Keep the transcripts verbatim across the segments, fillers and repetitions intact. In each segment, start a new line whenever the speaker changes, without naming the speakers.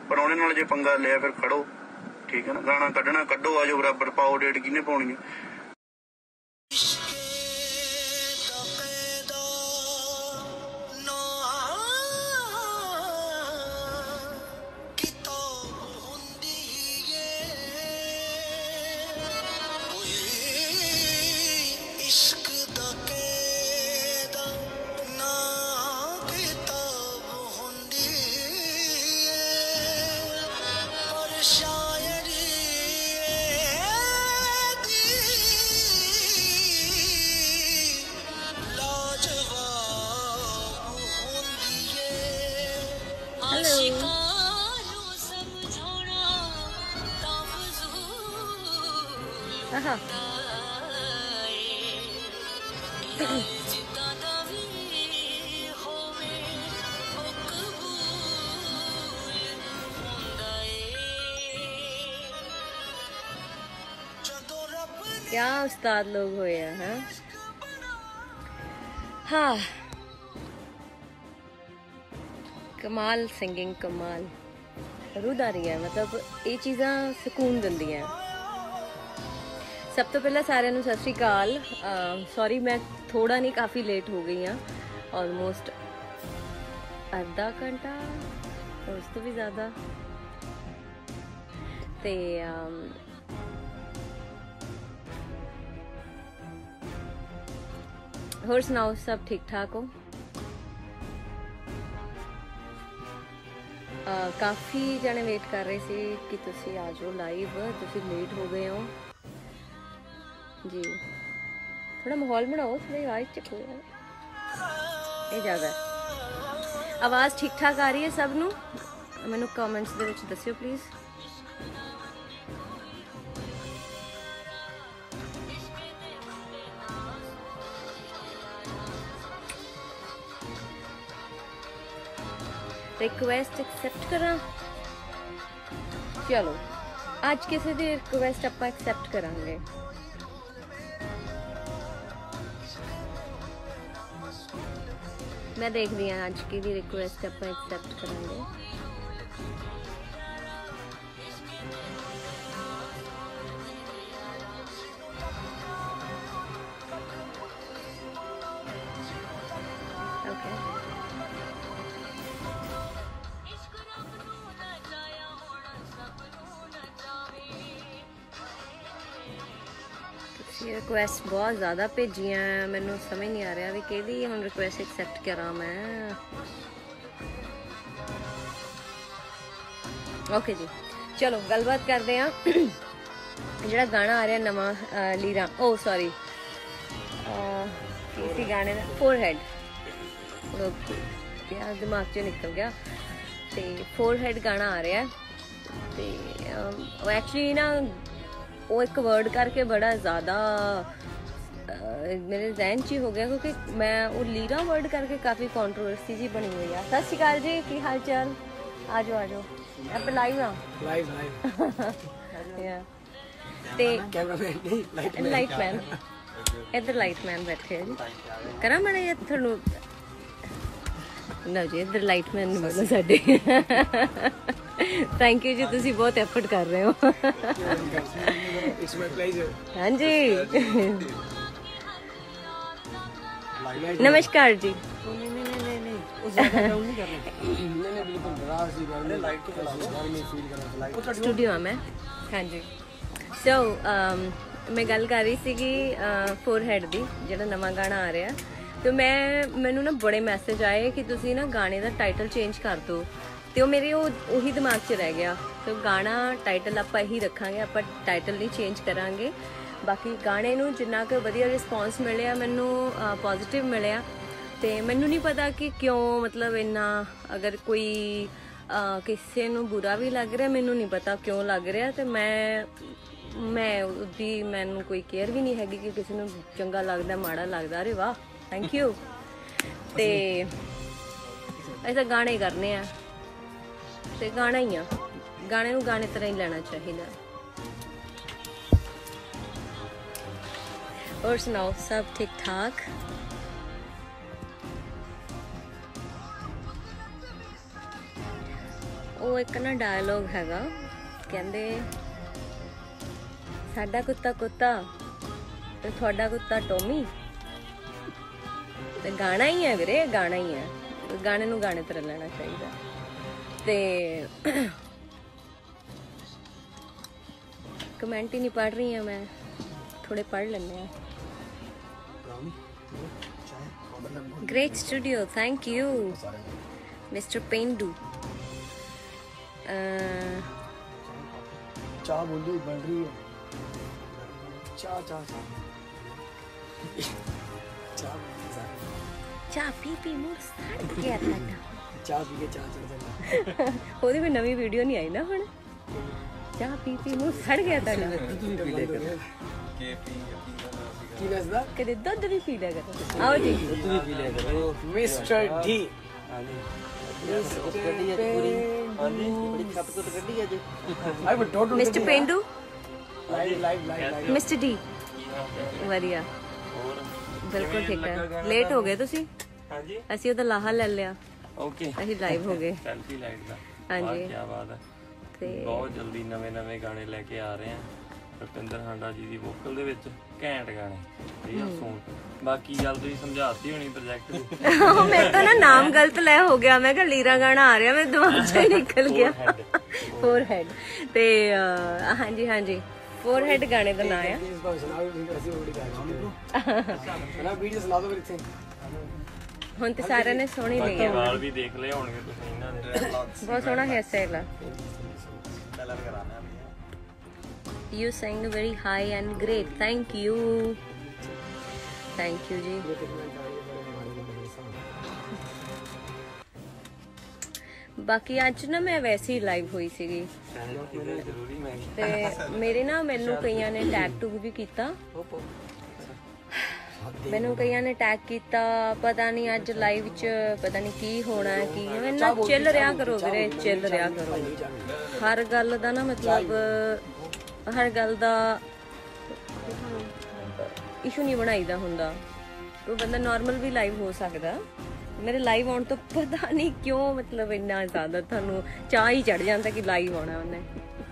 प्राहुणे नाल जे पंगा लिया फिर खड़ो, ठीक है ना। गाना कड्ढना कड्ढो, आजो बराबर पाओ, डेट किहने पाउणी है।
Aha. क्या उस्ताद लोग हुए हैं। हाँ, कमाल सिंगिंग, कमाल रूदारी है। मतलब ये चीज़ां सुकून दिंदियां। सब तो पहला सारे नूं सत श्री अकाल। सॉरी मैं थोड़ा नहीं काफ़ी लेट हो गई हाँ, ऑलमोस्ट अद्धा घंटा और उस तो भी ज़्यादा। ते होर सुनाओ, सब ठीक ठाक हो? काफ़ी जने वेट कर रहे थे कि तुसी आ जाओ लाइव, तुसी लेट हो गए हो जी। थोड़ा माहौल बनाओ, थोड़ी आवाज़ चुको ये ज़्यादा। आवाज़ ठीक ठाक आ रही है सब नू? मैनू कमेंट्स दे विच दस्सियो प्लीज़। रिक्वेस्ट एक्सेप्ट करा। चलो आज किसी दी रिक्वेस्ट आप एक्सेप्ट करांगे। मैं देख रही हूँ आज की भी रिक्वेस्ट आप एक्सेप्ट करांगे। रिक्वेस्ट बहुत ज़्यादा भेजियां, मैनू समझ नहीं आ रहा भी कि हम रिक्वेस्ट एक्सेप्ट करा मैं। ओके जी, चलो गलबात करते हैं। जो गाना आ रहा नवा लीरा, ओ सॉरी किसी गाने का फोरहेड, यार दिमाग चो निकल गया। तो फोरहेड गाना आ रहा है, तो एक्चुअली ना वो एक वर्ड करके बड़ा ज़्यादा मेरे जहन च ही हो गया, क्योंकि मैं वो लीरा वर्ड करके काफ़ी कंट्रोवर्सी जी बनी हुई है। सत श्री अकाल जी, की हाल चाल? आ जाओ आ जाओ, आप लाइव ना लाइव लाइव ते लाइट मैन इधर लाइट मैन बैठे हैं जी। करा मैंने ये थोड़ा लो जी, इधर लाइट मैन बोलो साडे। थैंक यू जी, तुसी बहुत एफर्ट कर रहे हो। हाँ जी, नमस्कार जी। स्टूडियो में हाँ जी। सो मैं गल कर रही सी कि फोरहेड दी जो नवा गाना आ रहा, तो मैं मैनू ना बड़े मैसेज आए कि तुसी ना गाने का टाइटल चेंज कर दो, तो मेरे उही दिमाग च रह गया। तो गाना टाइटल आप ही रखांगे, आप टाइटल नहीं चेंज करांगे। बाकी गाने नू जिन्ना क वधिया रिस्पॉन्स मिलिया, मैनू पॉजिटिव मिलिया, तो मैनू नहीं पता कि क्यों, मतलब इन्ना अगर कोई किसी नू बुरा भी लग रहा, मैनू नहीं पता क्यों लग रहा। तो मैं मैं उसकी मैनू कोई केयर भी नहीं हैगी कि किसी नू चंगा लगता माड़ा लगता। अरे वाह, थैंक यू। तो ऐसा गाने करने हैं, तो गाना ही आ, गाने नू गाने तरह ही लेना चाहिए। और सुनाओ, सब ठीक ठाक? ਉਹ ਇੱਕ ਨਾ ਡਾਇਲੋਗ ਹੈਗਾ, ਕਹਿੰਦੇ ਸਾਡਾ ਕੁੱਤਾ ਕੁੱਤਾ ਤੇ ਤੁਹਾਡਾ ਕੁੱਤਾ ਟੋਮੀ। ਤੇ ਗਾਣਾ ਹੀ ਹੈ ਵੀਰੇ, ਗਾਣਾ ਹੀ ਹੈ, ਗਾਣੇ ਨੂੰ ਗਾਣੇ ਤਰ੍ਹਾਂ ਲੈਣਾ ਚਾਹੀਦਾ। ਤੇ ਕਮੈਂਟ ਹੀ ਨਹੀਂ ਪੜ੍ਹ ਰਹੀ ਹਾਂ ਮੈਂ, ਥੋੜੇ ਪੜ੍ਹ ਲੈਂਦੇ ਆ। Great studio, thank you, Mister Pendu.
चाह बोली बन रही है, चाह चाह चाह
ਚਾਹ ਪੀ ਪੀ ਮੂੰਹ ਸੜ ਗਿਆ ਤੁਹਾਡਾ।
चाह पी के चाह चढ़ जाता।
ਉਹਦੀ ਵੀ ਨਵੀਂ ਵੀਡੀਓ ਨਹੀਂ ਆਈ ਨਾ ਹੁਣ, ਚਾਹ ਪੀ ਪੀ ਮੂੰਹ ਸੜ ਗਿਆ ਤੁਹਾਡਾ।
की वैसा
ਕਦੇ ਦੁੱਧ ਵੀ ਪੀ ਲਿਆ ਕਰੋ। ਆਓ ਜੀ
दूध भी पी लिया करो। मिस्टर डी आई वो डॉट
ਮਿਸਟਰ ਪੇਂਡੂ,
live live live
mister D ਵਧੀਆ, ਬਿਲਕੁਲ ਠੀਕ ਹੈ। ਲੇਟ ਹੋ ਗਏ ਤੁਸੀਂ?
ਹਾਂਜੀ
ਅਸੀਂ ਉਹਦਾ ਲਾਹਾ ਲੈ ਲਿਆ,
ਓਕੇ
ਅਸੀਂ ਲਾਈਵ ਹੋ ਗਏ।
ਸੈਲਫੀ ਲਾਈਟ ਦਾ
ਹਾਂਜੀ
ਕੀ ਬਾਤ ਹੈ।
ਤੇ
ਬਹੁਤ ਜਲਦੀ ਨਵੇਂ ਨਵੇਂ ਗਾਣੇ ਲੈ ਕੇ ਆ ਰਹੇ ਆ ਰੁਪਿੰਦਰ ਹਾਂਡਾ ਜੀ ਦੀ ਵੋਕਲ ਦੇ ਵਿੱਚ, ਘੈਂਟ ਗਾਣੇ ਠੀਕ ਆ ਸੁਣ। ਬਾਕੀ ਗੱਲ ਤੁਸੀਂ ਸਮਝਾਤੀ ਹੋਣੀ ਪ੍ਰੋਜੈਕਟ ਦੀ।
ਮੈਂ ਤਾਂ ਨਾ ਨਾਮ ਗਲਤ ਲੈ ਹੋ ਗਿਆ, ਮੈਂ ਕਿਹਾ ਲੀਰਾ ਗਾਣਾ ਆ ਰਿਹਾ, ਮੇਰੇ ਦਿਮਾਗ ਚੋਂ ਹੀ ਨਿਕਲ ਗਿਆ। ਫੋਰ ਹੈਡ ਤੇ ਅਹ, ਹਾਂਜੀ ਹਾਂਜੀ ਫੋਰ ਹੈਡ ਗਾਣੇ ਦਾ ਨਾਂ ਆ।
इस बार सुना भी ऐसी बड़ी गाड़ी सुना वीडियो सुना दो मेरे से।
ਹੁਣ ਤੇ ਸਾਰਿਆਂ ਨੇ ਸੋਹਣੀ ਲਈ
ਬਾਕੀ
ਆ,
ਵਾਲ ਵੀ ਦੇਖ ਲਏ ਹੋਣਗੇ ਤੁਸੀਂ ਇਹਨਾਂ ਦੇ।
ਬਹੁਤ ਸੋਹਣਾ ਹੇਅਰ ਸਟਾਈਲ ਆ। You sang very high and great. Thank you. Thank you ਜੀ। ਬਾਕੀ ਅੱਜ ਨਾ ਮੈਂ ਵੈਸੇ ਹੀ ਲਾਈਵ ਹੋਈ ਸੀਗੀ
ਜ਼ਰੂਰੀ ਮੈਂ
ਤੇ ਮੇਰੇ ਨਾ ਮੈਨੂੰ ਕਈਆਂ ਨੇ ਟੈਗ ਟੂਗ ਵੀ ਕੀਤਾ, ਮੈਨੂੰ ਕਈਆਂ ਨੇ ਟੈਗ ਕੀਤਾ, ਪਤਾ ਨਹੀਂ ਅੱਜ ਲਾਈਵ 'ਚ ਪਤਾ ਨਹੀਂ ਕੀ ਹੋਣਾ ਹੈ ਕੀ ਹੈ। ਨਾ ਚਿੱਲ ਰਿਹਾ ਕਰੋ ਵੀਰੇ, ਚਿੱਲ ਰਿਹਾ ਕਰੋ। ਹਰ ਗੱਲ ਦਾ ਨਾ ਮਤਲਬ ਹਰ ਗੱਲ ਦਾ ਇਸ਼ੂ ਨਹੀਂ ਬਣਾਈਦਾ ਹੁੰਦਾ, ਕੋਈ ਬੰਦਾ ਨਾਰਮਲ ਵੀ ਲਾਈਵ ਹੋ ਸਕਦਾ। ਮੇਰੇ ਲਾਈਵ ਆਉਣ ਤੋਂ ਪਤਾ ਨਹੀਂ ਕਿਉਂ ਮਤਲਬ ਇੰਨਾ ਜ਼ਿਆਦਾ ਤੁਹਾਨੂੰ ਚਾਹ ਹੀ ਚੜ ਜਾਂਦਾ ਕਿ ਲਾਈਵ ਆਉਣਾ ਉਹਨੇ।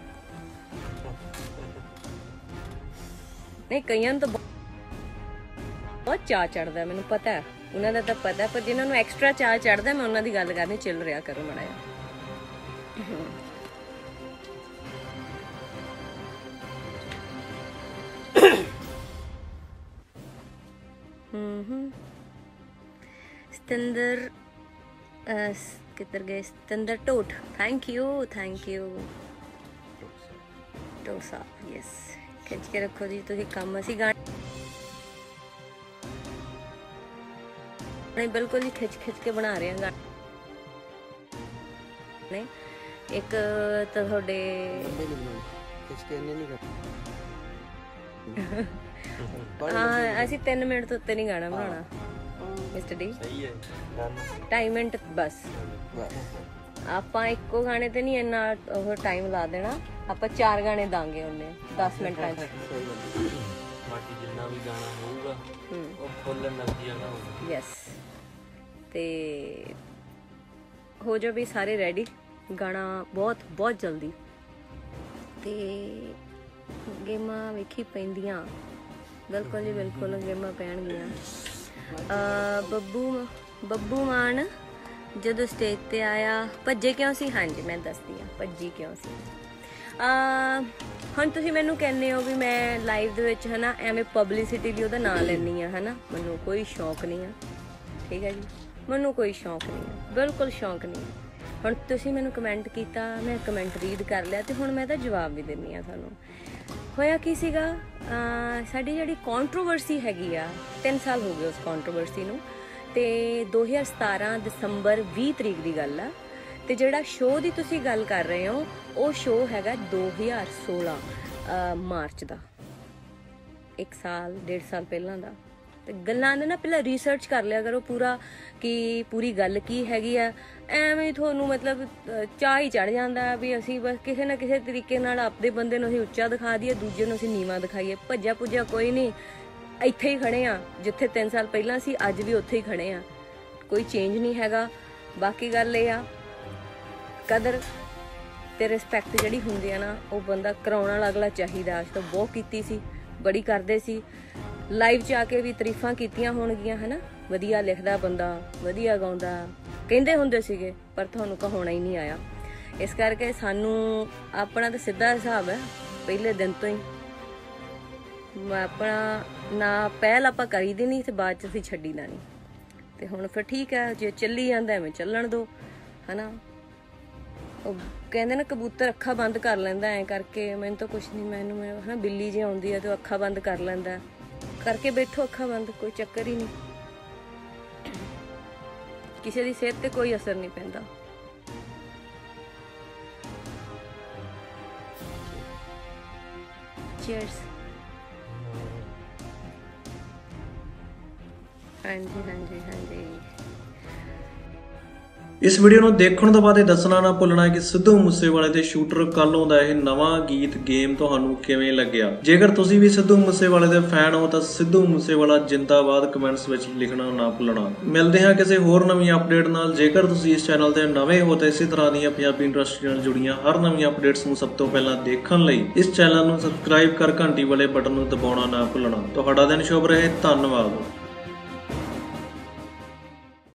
ਨਹੀਂ ਕਈਆਂ ਨੂੰ ਤਾਂ ਬਹੁਤ ਚਾਹ ਚੜਦਾ, ਮੈਨੂੰ ਪਤਾ ਹੈ ਉਹਨਾਂ ਦਾ ਤਾਂ ਪਤਾ, ਪਰ ਜਿਨ੍ਹਾਂ ਨੂੰ ਐਕਸਟਰਾ ਚਾਹ ਚੜਦਾ ਮੈਂ ਉਹਨਾਂ ਦੀ ਗੱਲ ਕਰਨੀ। ਚਿੱਲ ਰਿਹਾ ਕਰੋ ਮਾੜਾ ਜਿਹਾ। ਹੂੰ ਹੂੰ ਸਤਿੰਦਰ ਕਿੱਧਰ ਗਏ? Satinder Dhot, thank you thank you. Dosa yes, ਖਿੱਚ ਕੇ ਰੱਖੋ ਜੀ ਤੁਸੀਂ ਕੰਮ। ਅਸੀਂ ਗਾਣੇ ਬਿਲਕੁਲ ਹੀ ਖਿੱਚ ਖਿੱਚ ਕੇ ਬਣਾ ਰਹੇ ਹਾਂ ਗਾਣੇ। ਇੱਕ ਤਾਂ ਤੁਹਾਡੇ ਹਾਂ ਅਸੀਂ ਤਿੰਨ ਮਿੰਟ ਤੋਂ ਉੱਤੇ ਨਹੀਂ ਗਾਣਾ ਬਣਾਉਣਾ ਮਿਸਟਰ ਡੀ,
ਸਹੀ ਹੈ
ਢਾਈ ਮਿੰਟ ਬਸ। ਆਪਾਂ ਇੱਕੋ ਗਾਣੇ ਤੇ ਨਹੀਂ ਇੰਨਾ ਉਹ ਟਾਈਮ ਲਾ ਦੇਣਾ, ਆਪਾਂ ਚਾਰ ਗਾਣੇ ਦਾਂਗੇ ਉਹਨੇ ਦਸ ਮਿੰਟਾਂ 'ਚ।
ਬਾਕੀ ਜਿੰਨਾ ਵੀ ਗਾਣਾ ਹੋਊਗਾ ਉਹ ਫੁੱਲ એનર્ਜੀ ਵਾਲਾ ਹੋਊਗਾ।
ਯੈਸ, ਤੇ ਹੋ ਜਾਓ ਵੀ ਸਾਰੇ ਰੈਡੀ, ਗਾਣਾ ਬਹੁਤ ਬਹੁਤ ਜਲਦੀ। ਤੇ ਗੇਮਾਂ ਵੇਖੀ ਪੈਂਦੀਆਂ, ਬਿਲਕੁਲ ਜੀ ਬਿਲਕੁਲ ਗੇਮਾਂ ਪੈਣਗੀਆਂ। ਬੱਬੂ ਬੱਬੂ ਮਾਨ ਜਦੋਂ ਸਟੇਜ ਤੇ ਆਇਆ ਭੱਜੇ ਕਿਉਂ ਸੀ? ਹਾਂਜੀ ਮੈਂ ਦੱਸਦੀ ਹਾਂ ਭੱਜੀ ਕਿਉਂ ਸੀ। ਹੁਣ ਤੁਸੀਂ ਮੈਨੂੰ ਕਹਿੰਦੇ ਹੋ ਵੀ ਮੈਂ ਲਾਈਵ ਦੇ ਵਿੱਚ ਹੈ ਨਾ ਐਵੇਂ ਪਬਲਿਸਿਟੀ ਲਈ ਉਹਦਾ ਨਾਂ ਲੈਂਦੀ ਹਾਂ, ਹੈ ਨਾ। ਮੈਨੂੰ ਕੋਈ ਸ਼ੌਕ ਨਹੀਂ ਆ, ਠੀਕ ਹੈ ਜੀ, ਮੈਨੂੰ ਕੋਈ ਸ਼ੌਕ ਨਹੀਂ ਆ, ਬਿਲਕੁਲ ਸ਼ੌਕ ਨਹੀਂ। ਹੁਣ ਤੁਸੀਂ ਮੈਨੂੰ ਕਮੈਂਟ ਕੀਤਾ, ਮੈਂ ਕਮੈਂਟ ਰੀਡ ਕਰ ਲਿਆ ਤੇ ਹੁਣ ਮੈਂ ਤਾਂ ਜਵਾਬ ਵੀ ਦਿੰਦੀ ਹਾਂ ਤੁਹਾਨੂੰ। ਹੋਇਆ ਕੀ ਸੀਗਾ, ਸਾਡੀ ਜਿਹੜੀ ਕੰਟਰੋਵਰਸੀ ਹੈਗੀ ਆ, ਤਿੰਨ ਸਾਲ ਹੋ ਗਏ ਉਸ ਕੰਟਰੋਵਰਸੀ ਨੂੰ, ਤੇ ਦੋ ਹਜ਼ਾਰ ਸਤਾਰਾਂ ਦਸੰਬਰ ਵੀਹ ਤਰੀਕ ਦੀ ਗੱਲ ਆ। ਤੇ ਜਿਹੜਾ ਸ਼ੋਅ ਦੀ ਤੁਸੀਂ ਗੱਲ ਕਰ ਰਹੇ ਹੋ ਉਹ ਸ਼ੋਅ ਹੈਗਾ ਦੋ ਹਜ਼ਾਰ ਸੋਲਾਂ ਮਾਰਚ ਦਾ, ਇੱਕ ਸਾਲ ਡੇਢ ਸਾਲ ਪਹਿਲਾਂ ਦਾ। ਤੇ ਗੱਲਾਂ ਦੇ ਨਾ ਪਹਿਲਾਂ ਰਿਸਰਚ ਕਰ ਲਿਆ ਕਰੋ ਪੂਰਾ, ਕਿ ਪੂਰੀ ਗੱਲ ਕੀ ਹੈਗੀ ਆ। ਐਵੇਂ ਤੁਹਾਨੂੰ ਮਤਲਬ ਚਾਹ ਹੀ ਚੜ ਜਾਂਦਾ ਵੀ ਅਸੀਂ ਬਸ ਕਿਸੇ ਨਾ ਕਿਸੇ ਤਰੀਕੇ ਨਾਲ ਆਪਦੇ ਬੰਦੇ ਨੂੰ ਅਸੀਂ ਉੱਚਾ ਦਿਖਾ ਦਈਏ, ਦੂਜੇ ਨੂੰ ਅਸੀਂ ਨੀਵਾਂ ਦਿਖਾਈਏ। ਭੱਜਿਆ ਪੁੱਜਿਆ ਕੋਈ ਨਹੀਂ, ਇੱਥੇ ਹੀ ਖੜੇ ਆ ਜਿੱਥੇ ਤਿੰਨ ਸਾਲ ਪਹਿਲਾਂ ਸੀ, ਅੱਜ ਵੀ ਉੱਥੇ ਹੀ ਖੜੇ ਆ, ਕੋਈ ਚੇਂਜ ਨਹੀਂ ਹੈਗਾ। ਬਾਕੀ ਗੱਲ ਇਹ ਆ, ਕਦਰ ਤੇ ਰਿਸਪੈਕਟ ਜਿਹੜੀ ਹੁੰਦੀ ਆ ਨਾ ਉਹ ਬੰਦਾ ਕਰਾਉਣ ਵਾਲਾ ਅਗਲਾ ਚਾਹੀਦਾ। ਅੱਜ ਤਾਂ ਬਹੁਤ ਕੀਤੀ ਸੀ, ਬੜੀ ਕਰਦੇ ਸੀ, ਲਾਈਵ 'ਚ ਆ ਕੇ ਵੀ ਤਾਰੀਫਾਂ ਕੀਤੀਆਂ ਹੋਣਗੀਆਂ ਹੈ ਨਾ, ਵਧੀਆ ਲਿਖਦਾ ਬੰਦਾ, ਵਧੀਆ ਗਾਉਂਦਾ ਕਹਿੰਦੇ ਹੁੰਦੇ ਸੀਗੇ, ਪਰ ਤੁਹਾਨੂੰ ਕਹਾਉਣਾ ਹੀ ਨਹੀਂ ਆਇਆ। ਇਸ ਕਰਕੇ ਸਾਨੂੰ ਆਪਣਾ ਤਾਂ ਸਿੱਧਾ ਹਿਸਾਬ ਹੈ ਪਹਿਲੇ ਦਿਨ ਤੋਂ ਹੀ, ਆਪਣਾ ਨਾ ਪਹਿਲ ਆਪਾਂ ਕਰੀਦੀ ਨਹੀਂ ਤੇ ਬਾਅਦ 'ਚ ਅਸੀਂ ਛੱਡੀ ਦਾ ਨਹੀਂ। ਤੇ ਹੁਣ ਫਿਰ ਠੀਕ ਹੈ, ਜੇ ਚੱਲੀ ਜਾਂਦਾ ਐਵੇਂ ਚੱਲਣ ਦੋ ਹੈ ਨਾ। ਉਹ ਕਹਿੰਦੇ ਨਾ ਕਬੂਤਰ ਅੱਖਾਂ ਬੰਦ ਕਰ ਲੈਂਦਾ ਐਂ ਕਰਕੇ, ਮੈਨੂੰ ਤਾਂ ਕੁਛ ਨਹੀਂ, ਮੈਨੂੰ ਹੈ ਨਾ ਬਿੱਲੀ ਜੇ ਆਉਂਦੀ ਆ ਤੇ ਅੱਖਾਂ ਬੰਦ ਕਰ ਲੈਂਦਾ, ਕਰਕੇ ਬੈਠੋ ਅੱਖਾਂ ਬੰਦ, ਕੋਈ ਚੱਕਰ ਹੀ ਨਹੀਂ, ਕਿਸੇ ਦੀ ਸਿਹਤ ਤੇ ਕੋਈ ਅਸਰ ਨਹੀਂ ਪੈਂਦਾ। ਚੀਅਰਸ। ਹਾਂਜੀ ਹਾਂਜੀ ਹਾਂਜੀ।
ਇਸ ਵੀਡੀਓ ਨੂੰ ਦੇਖਣ ਤੋਂ ਬਾਅਦ ਇਹ ਦੱਸਣਾ ਨਾ ਭੁੱਲਣਾ ਕਿ ਸਿੱਧੂ ਮੂਸੇਵਾਲੇ ਦੇ ਸ਼ੂਟਰ ਕੱਲੋਂ ਦਾ ਇਹ ਨਵਾਂ ਗੀਤ ਗੇਮ ਤੁਹਾਨੂੰ ਕਿਵੇਂ ਲੱਗਿਆ। ਜੇਕਰ ਤੁਸੀਂ ਵੀ ਸਿੱਧੂ ਮੂਸੇਵਾਲੇ ਦੇ ਫੈਨ ਹੋ ਤਾਂ ਸਿੱਧੂ ਮੂਸੇਵਾਲਾ ਜਿੰਦਾਬਾਦ ਕਮੈਂਟਸ ਵਿੱਚ ਲਿਖਣਾ ਨਾ ਭੁੱਲਣਾ। ਮਿਲਦੇ ਹਾਂ ਕਿਸੇ ਹੋਰ ਨਵੀਂ ਅਪਡੇਟ ਨਾਲ। ਜੇਕਰ ਤੁਸੀਂ ਇਸ ਚੈਨਲ ਤੇ ਨਵੇਂ ਹੋ ਤਾਂ ਇਸੇ ਤਰ੍ਹਾਂ ਦੀਆਂ ਪੰਜਾਬੀ ਇੰਡਸਟਰੀ ਨਾਲ ਜੁੜੀਆਂ ਹਰ ਨਵੀਂ ਅਪਡੇਟਸ ਨੂੰ ਸਭ ਤੋਂ ਪਹਿਲਾਂ ਦੇਖਣ ਲਈ ਇਸ ਚੈਨਲ ਨੂੰ ਸਬਸਕ੍ਰਾਈਬ ਕਰ ਘੰਟੀ ਵਾਲੇ ਬਟਨ ਨੂੰ ਦਬਾਉਣਾ ਨਾ ਭੁੱਲਣਾ। ਤੁਹਾਡਾ ਦਿਨ ਸ਼ੁਭ ਰਹੇ। ਧੰਨਵਾਦ।